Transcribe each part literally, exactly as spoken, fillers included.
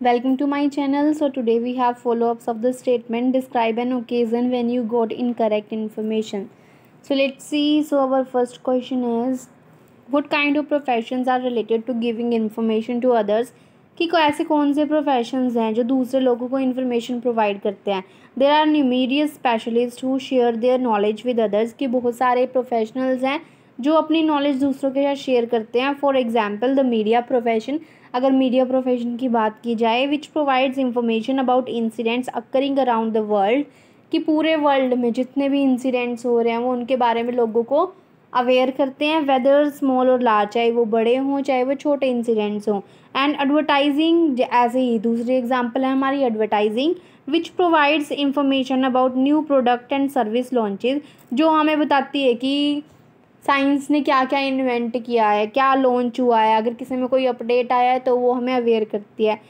Welcome to my channel. So today we have follow-ups of the statement describe an occasion when you got incorrect information. So let's see. So our first question is what kind of professions are related to giving information to others? कि को ऐसे कौन से professions हैं जो दूसरे लोगों को इन्फॉर्मेशन प्रोवाइड करते हैं. There are numerous specialist who share their knowledge with others. कि बहुत सारे प्रोफेशनल्स हैं जो अपनी नॉलेज दूसरों के साथ शेयर करते हैं. For example the media profession. अगर मीडिया प्रोफेशन की बात की जाए which provides information about incidents occurring around the world. कि पूरे वर्ल्ड में जितने भी इंसिडेंट्स हो रहे हैं वो उनके बारे में लोगों को अवेयर करते हैं, वेदर स्मॉल और लार्ज, चाहे वो बड़े हों चाहे वो छोटे इंसिडेंट्स हों. एंड एडवर्टाइजिंग ऐसे ही दूसरी एग्जांपल है हमारी advertising which provides information about new product and service launches. जो हमें बताती है कि साइंस ने क्या क्या इन्वेंट किया है, क्या लॉन्च हुआ है, अगर किसी में कोई अपडेट आया है तो वो हमें अवेयर करती है.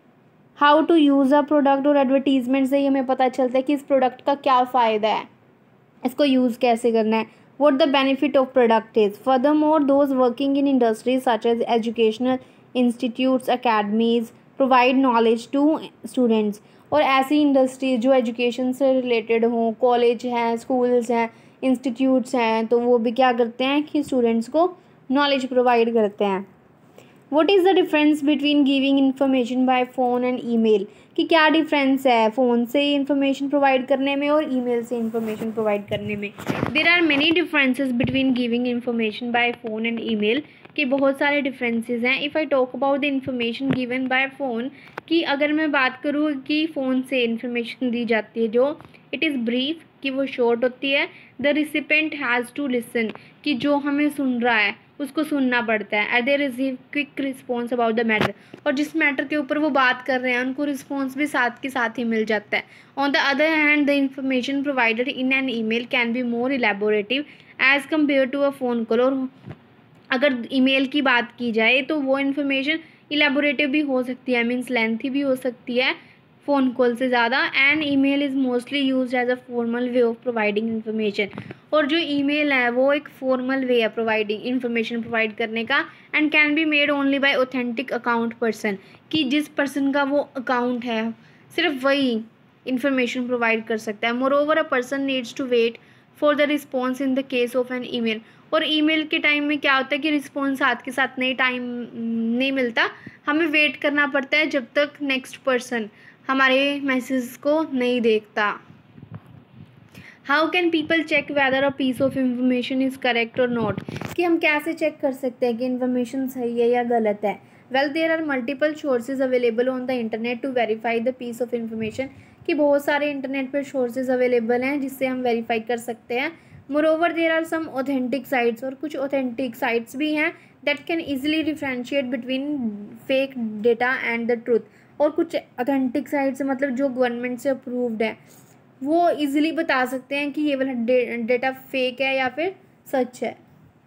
How to use a product और एडवर्टीजमेंट से ही हमें पता चलता है कि इस प्रोडक्ट का क्या फ़ायदा है, इसको यूज़ कैसे करना है, what the benefit of product is. Furthermore, those working in industries such as educational institutes, academies provide knowledge to students. और ऐसी इंडस्ट्री जो एजुकेशन से रिलेटेड हों, कॉलेज हैं, स्कूल्स हैं, इंस्टीट्यूट्स हैं, तो वो भी क्या करते हैं कि स्टूडेंट्स को नॉलेज प्रोवाइड करते हैं. What is the difference between giving information by phone and email? कि क्या डिफरेंस है फ़ोन से इंफॉर्मेशन प्रोवाइड करने में और ईमेल से इंफॉर्मेशन प्रोवाइड करने में. There are many differences between giving information by phone and email. कि बहुत सारे डिफरेंसेस हैं. If I talk about the information given by phone, कि अगर मैं बात करूँ कि फ़ोन से इंफॉर्मेशन दी जाती है जो इट इज़ ब्रीफ, कि वो शॉर्ट होती है. The recipient has to listen, कि जो हमें सुन रहा है उसको सुनना पड़ता है. And they receive quick response about the matter, और जिस मैटर के ऊपर वो बात कर रहे हैं उनको रिस्पॉन्स भी साथ के साथ ही मिल जाता है. On the other hand the information provided in an email can be more elaborative as compare to a phone call. और अगर ईमेल की बात की जाए तो वो इन्फॉर्मेशन इलेबोरेटिव भी हो सकती है, मीन्स लेंथी भी हो सकती है फ़ोन कॉल से ज़्यादा. And email is mostly used as a formal way of providing information. और जो ईमेल है वो एक फॉर्मल वे है प्रोवाइडिंग इन्फॉर्मेशन प्रोवाइड करने का. And can be made only by authentic account person, कि जिस पर्सन का वो अकाउंट है सिर्फ वही इन्फॉर्मेशन प्रोवाइड कर सकता है. Moreover a person needs to wait for the response in the case of an email. और ईमेल के टाइम में क्या होता है कि रिस्पॉन्स साथ के साथ नहीं टाइम नहीं मिलता, हमें वेट करना पड़ता है जब तक नेक्स्ट पर्सन हमारे मैसेज को नहीं देखता. How can people check whether a piece of information is correct or not. कि हम कैसे चेक कर सकते हैं कि इन्फॉर्मेशन सही है या गलत है. Well there are multiple sources available on the internet to verify the piece of information. कि बहुत सारे इंटरनेट पर सोर्सेज अवेलेबल हैं जिससे हम वेरीफाई कर सकते हैं. Moreover there are some authentic sites, और कुछ ऑथेंटिक साइट्स भी हैं that can easily differentiate between fake data and the truth. और कुछ ऑथेंटिक साइट्स मतलब जो गवर्नमेंट से अप्रूव्ड है वो इजीली बता सकते हैं कि ये वाला डेटा फेक है या फिर सच है.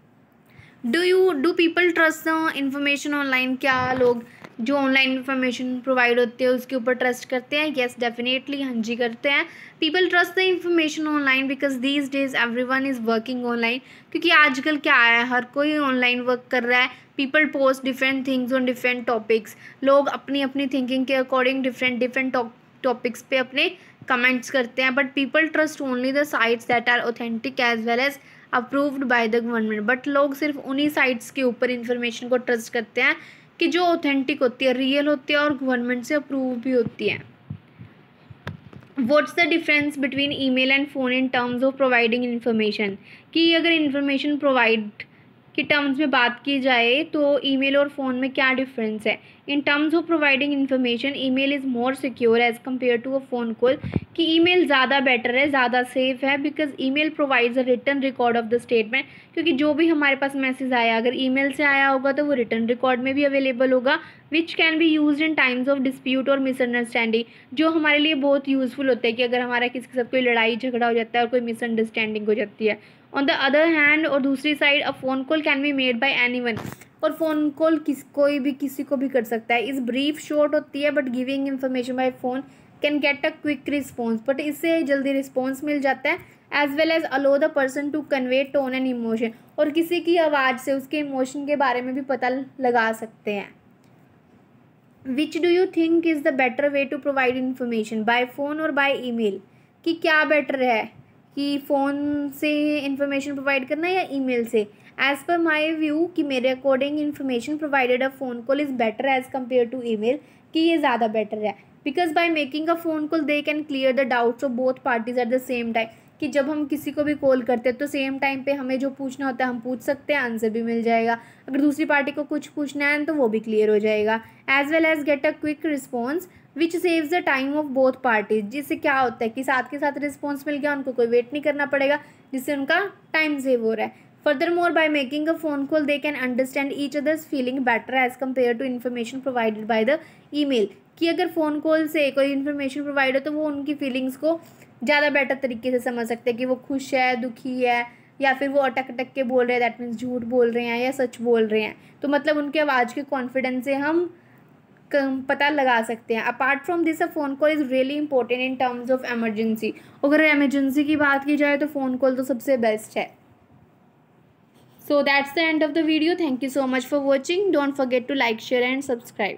Do you do people trust the information online. क्या लोग जो ऑनलाइन इन्फॉर्मेशन प्रोवाइड होती है उसके ऊपर ट्रस्ट करते हैं. येस डेफिनेटली, हाँ जी करते हैं. People trust the information online because these days everyone is working online. क्योंकि आजकल क्या है, हर कोई ऑनलाइन वर्क कर रहा है. People post different things on different topics. लोग अपनी अपनी थिंकिंग के अकॉर्डिंग डिफरेंट डिफरेंट टॉपिक्स पे अपने कमेंट्स करते हैं. But people trust only the sites that are authentic as well as approved by the government. But लोग सिर्फ उन्हीं साइट्स के ऊपर इंफॉर्मेशन को ट्रस्ट करते हैं कि जो ऑथेंटिक होती है, रियल होती है और गवर्नमेंट से अप्रूव भी होती है. What's the difference between email and phone in terms of providing information. कि अगर इन्फॉर्मेशन प्रोवाइड की टर्म्स में बात की जाए तो ईमेल और फ़ोन में क्या डिफरेंस है. In terms of providing information email is more secure as compare to a phone call. कि ईमेल ज़्यादा बेटर है, ज़्यादा सेफ है because email provides a written record of the statement. क्योंकि जो भी हमारे पास मैसेज आया अगर ईमेल से आया होगा तो वो रिटन रिकॉर्ड में भी अवेलेबल होगा which can be used in times of dispute और मिसअंडरस्टैंडिंग. जो हमारे लिए बहुत यूज़फुल होता है कि अगर हमारा किसी के साथ कोई लड़ाई झगड़ा हो जाता है और कोई मिसअंडरस्टैंडिंग हो जाती है. ऑन द अदर हैंड, और दूसरी side, a phone call can be made by anyone. और फ़ोन कॉल किस कोई भी किसी को भी कर सकता है. इस ब्रीफ शॉर्ट होती है but giving information by phone can get a quick response. But इससे जल्दी रिस्पॉन्स मिल जाता है as well as allow the person to convey tone and emotion. और किसी की आवाज़ से उसके इमोशन के बारे में भी पता लगा सकते हैं. Which do you think is the better way to provide information, by phone or by email, कि क्या बेटर है कि फ़ोन से इंफॉर्मेशन प्रोवाइड करना या ईमेल से? एज़ पर माई व्यू कि मेरे according information provided a phone call is better as compare to email, कि ये ज़्यादा बेटर है। Because by making a phone call they can clear the doubts of both parties at the same time, कि जब हम किसी को भी कॉल करते हैं तो सेम टाइम पे हमें जो पूछना होता है हम पूछ सकते हैं, आंसर भी मिल जाएगा। अगर दूसरी पार्टी को कुछ पूछना है तो वो भी क्लियर हो जाएगा। As well as get a quick response which saves the time of both parties, जिससे क्या होता है कि साथ के साथ रिस्पॉन्स मिल गया, उनको कोई वेट नहीं करना पड़ेगा, जिससे उनका टाइम सेव हो रहा है। Furthermore, by making a phone call, they can understand each other's feeling better as compared to information provided by the email, कि अगर फ़ोन कॉल से कोई इन्फॉर्मेशन प्रोवाइड हो तो वो उनकी फीलिंग्स को ज़्यादा बेटर तरीके से समझ सकते हैं कि वो खुश है, दुखी है, या फिर वो अटक अटक के बोल रहे हैं, दैट मीन्स झूठ बोल रहे हैं या सच बोल रहे हैं। तो मतलब उनके आवाज़ के कॉन्फिडेंस से हम पता लगा सकते हैं। Apart from this, a phone call is really important in terms of emergency. अगर एमरजेंसी की बात की जाए तो फ़ोन कॉल तो सबसे बेस्ट है। So that's the end of the video. Thank you so much for watching. Don't forget to like, share and subscribe.